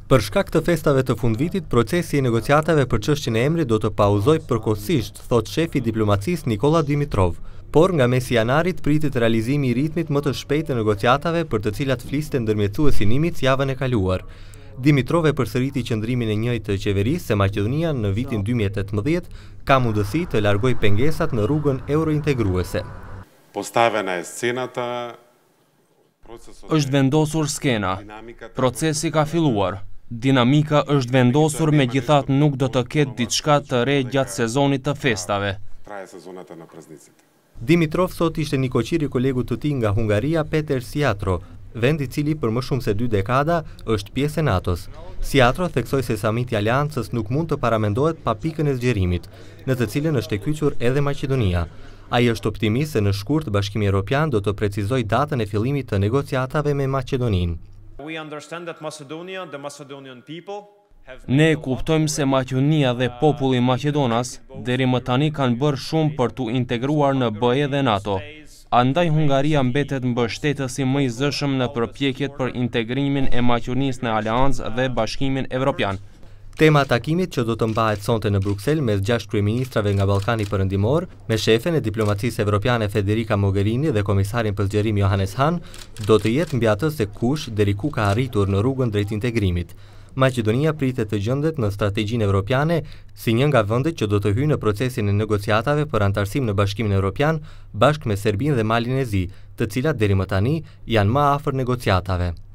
Për shkak të festave të fundvitit, procesi i negociatave për çështjen e emrit do të pauzoj përkohësisht, thot shefi i diplomacisë Nikola Dimitrov. Por nga mesi janarit pritet realizimi i ritmit më të shpejtë të negociatave për të cilat fliste ndërmjetësuesi Nimitz javën e kaluar. Dimitrov e përsëriti qëndrimin e njëjtë të qeverisë se Maqedonia në vitin 2018 ka mundësi të largojë pengesat në rrugën eurointegruese. Postavena e scenata, është vendosur skena, procesi ka filluar. Dinamika është vendosur, megjithatë nuk do të ketë diçka të re gjatë sezonit të festave. Dimitrov sot ishte një koqiri kolegut të tij nga Hungaria, Peter Siatro, vend i cili për më shumë se 2 dekada është pjesë e NATO-s. Siatro theksoi se samiti i aleancës nuk mund të paramendohet pa pikën e zgjerimit, në të cilën është e kyçur edhe Maqedonia. Ai është optimist se në shkurt Bashkimi Evropian do të precizojë datën e fillimit të negociatave me Maqedoninë. Ne kuptojmë se Maqedonia dhe populli Maqedonas deri më tani kanë bërë shumë për t'u integruar në BE dhe NATO. Andaj Hungaria mbetet mbështetësi më i zëshëm në përpjekjet për integrimin e Maqedonisë në Aleancë dhe Bashkimin Evropian. Tema e takimit që do të mbahet sonte në Bruksel mes 6 kryeministrave nga Ballkani Perëndimor, me shefen e diplomacisë evropiane Federica Mogherini dhe komisarin për zgjerim Johannes Hahn, do të jetë mbi atë se kush deri ku ka arritur në rrugën drejt integrimit. Maqedonia pritet të gjendet në strategjinë evropiane si një nga vendet që do të hyjë në procesin e negociatave për antarësim në Bashkimin Evropian bashkë me Serbinë dhe Malin e Zi, të cilat deri më tani janë më afër negociatave.